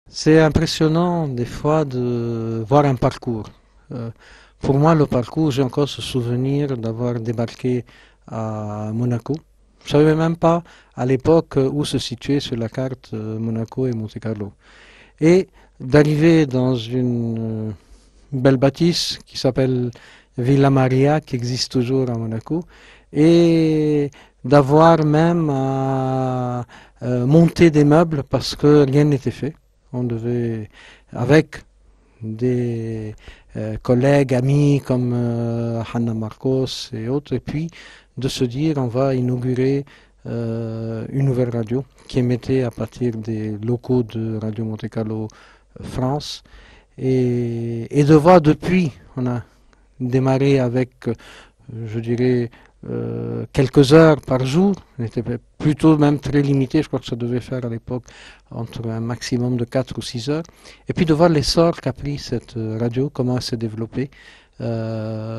C'est impressionnant des fois de voir un parcours. Euh, pour moi, le parcours, j'ai encore ce souvenir d'avoir débarqué à Monaco. Je savais même pas à l'époque où se situait sur la carte Monaco et Monte-Carlo. Et d'arriver dans une belle bâtisse qui s'appelle Villa Maria, qui existe toujours à Monaco, et d'avoir même à monter des meubles parce que rien n'était fait. On devait, avec des collègues, amis comme Hanna Marcos et autres, et puis de se dire on va inaugurer une nouvelle radio qui émettait à partir des locaux de Radio Monte Carlo France et de voir depuis, on a démarré avec, je dirais, quelques heures par jour. On était plutôt même très limité, je crois que ça devait faire à l'époque entre un maximum de 4 ou 6 heures. Et puis de voir l'essor qu'a pris cette radio, comment elle s'est développée. Euh,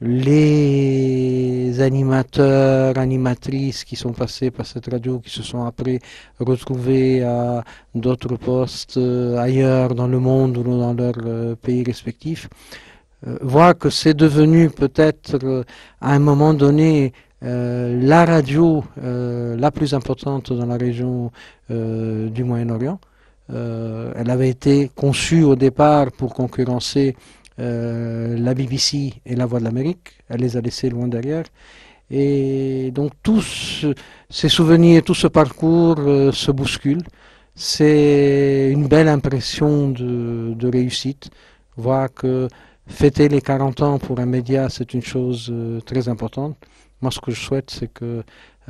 les animateurs, animatrices qui sont passés par cette radio, qui se sont après retrouvés à d'autres postes ailleurs dans le monde ou dans leur pays respectifs, voir que c'est devenu peut-être à un moment donné la radio la plus importante dans la région du Moyen-Orient. Elle avait été conçue au départ pour concurrencer la BBC et la Voix de l'Amérique. Elle les a laissés loin derrière. Et donc tous ces souvenirs, tout ce parcours se bouscule. C'est une belle impression de réussite. Voir que fêter les 40 ans pour un média, c'est une chose très importante. Moi, ce que je souhaite, c'est que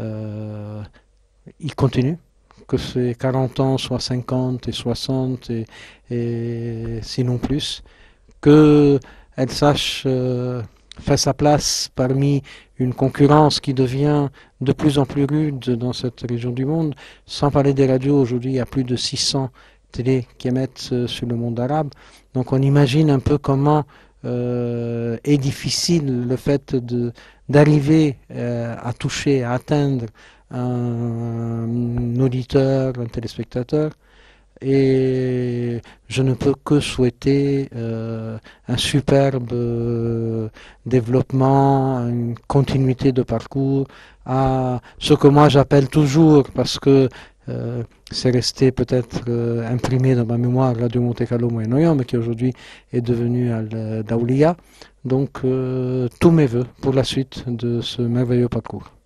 il continue, que ces 40 ans soient 50 et 60 et sinon plus, qu'elle sache faire sa place parmi une concurrence qui devient de plus en plus rude dans cette région du monde. Sans parler des radios, aujourd'hui, il y a plus de 600 télés qui émettent sur le monde arabe. Donc on imagine un peu comment est difficile le fait d'arriver à toucher, à atteindre un auditeur, un téléspectateur. Et je ne peux que souhaiter un superbe développement, une continuité de parcours à ce que moi j'appelle toujours, parce que c'est resté peut-être imprimé dans ma mémoire Radio Monte Carlo Moyen-Orient, mais qui aujourd'hui est devenu Al Daoulia. Donc tous mes voeux pour la suite de ce merveilleux parcours.